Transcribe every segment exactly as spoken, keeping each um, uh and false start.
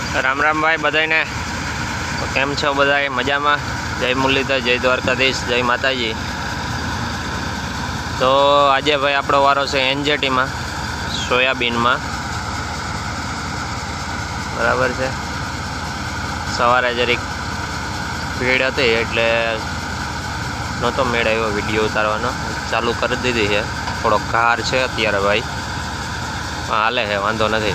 राम राम भाई बधाईने केम छो बधाई मजा में। जय मुरलीधर, जय द्वारकाधीश, जय माताजी। तो आज भाई आपणो वारो से एनजेटी में सोयाबीन में बराबर है। सवारे जरीक भीड़ थी एटले नहोतो मेळ आव्यो विडियो उतारवानो, चालू कर दीधी है। थोड़ो कार है अत्यारे भाई, हाले है, वांधो नहीं।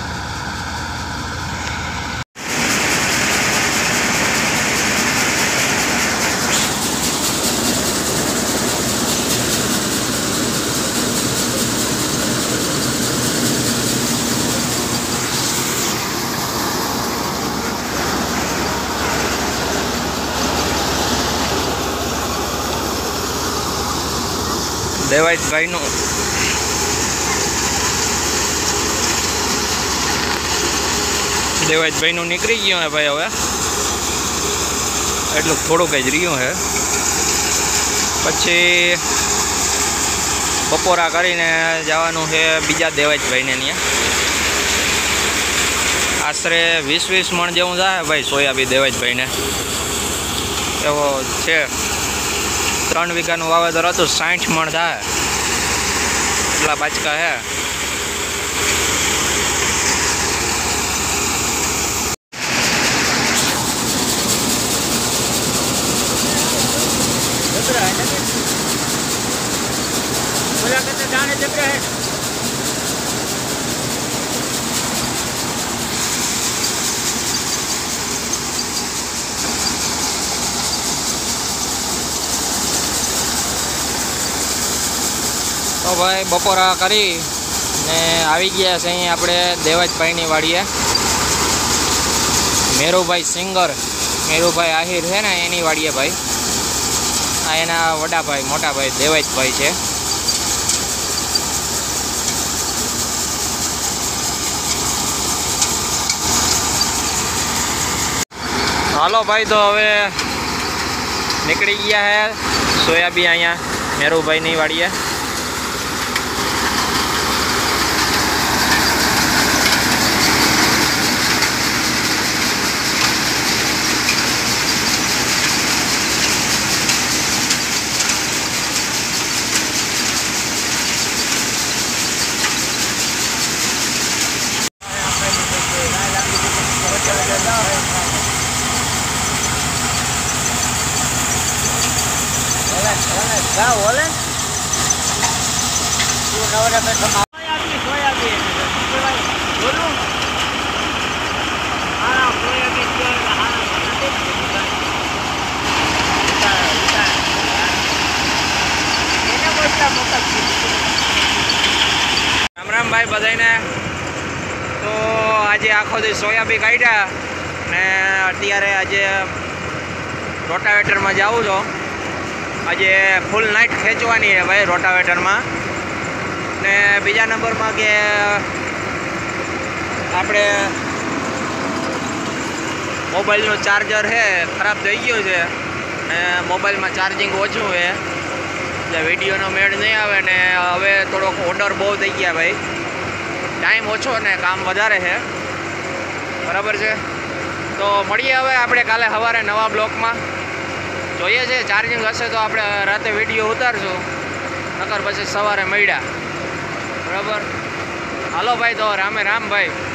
देवाज भाई नु देवाज भाई नु निकली गयो है भाई। हवे एटलू थोड़ुं ज रह्युं है, पछी बपोरा करीने जवानुं है बीजा देवाज भाई ने। त्यां आश्रे वीस वीस मण जेवुं जाए भाई सोयाबीन देवाज भाई ने। एवो छे त्रण वीघानुं वावेतर हतुं, साठ मण थाय એટલા બાચકા હે। तो भाई बपोरा करी ने आवी गया से अहीं आपणे देवाजभाईनी वाड़ीए। मेरुभाई सिंगर, मेरुभाई आहिर है ने एनी वाड़ीए भाई। आ एना वडा भाई मोटा भाई देवाजभाई छे। हालो भाई, तो हवे निकली गया है सोयाबीन अहींया मेरुभाईनी वाड़ीए। क्या बोले तू नवरे में सोयाबीन सोयाबीन बोलूं हां सोयाबीन जो हां एने कोई मोटा राम राम भाई बधाईने। तो आज आखो दी सोयाबीन काढ्या ने अत्यारे आज रोटावेटर में जाऊँ छो। आज फूल नाइट खेचवानी है भाई रोटावेटर में। ने बीजा नंबर में के आपणे मोबाइल नो चार्जर है खराब थई गयो छे ने मोबाइल में चार्जिंग ओछुं है એટલે વિડીયોનો મેળ नहीं आवे ने हवे थोड़ो ऑर्डर बहुत थई गया भाई। टाइम ओछो ने काम वधारे है बराबर है। तो मळीए हवे आपणे काले सवारे नवा ब्लॉक में। જોઈએ છે ચાર્જિંગ હશે તો આપણે રાતે વિડીયો ઉતારશું, નકર પછી સવારે મળ્યા બરાબર। હાલો ભાઈ, તો રામે રામ ભાઈ।